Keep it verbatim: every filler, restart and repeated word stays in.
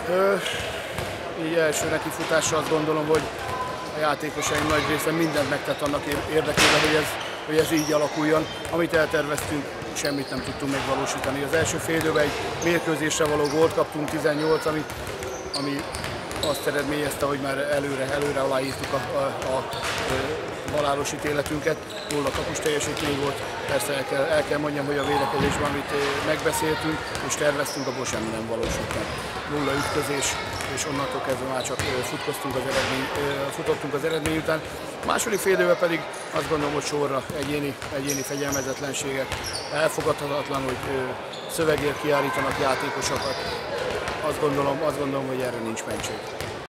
Ö, így első nekifutásra azt gondolom, hogy a játékosaim nagy része mindent megtett annak érdekében, hogy ez, hogy ez így alakuljon. Amit elterveztünk, semmit nem tudtunk megvalósítani. Az első fél időben egy mérkőzésre való gólt kaptunk, tizennyolc, ami, ami azt eredményezte, hogy már előre, előre aláírtuk a, a, a, a halálos ítéletünket. Nulla kapus teljesítmény volt. Persze el kell, el kell mondjam, hogy a védekezésben, amit megbeszéltünk és terveztünk, abból semmi nem valósult meg. Nulla ütközés, és onnantól kezdve már csak futkoztunk az eredmény, futottunk az eredmény után. A második fél időben pedig azt gondolom, hogy sorra egyéni, egyéni fegyelmezetlenségek. Elfogadhatatlan, hogy szövegért kiállítanak játékosokat. Azt gondolom, azt gondolom, hogy erre nincs mentség.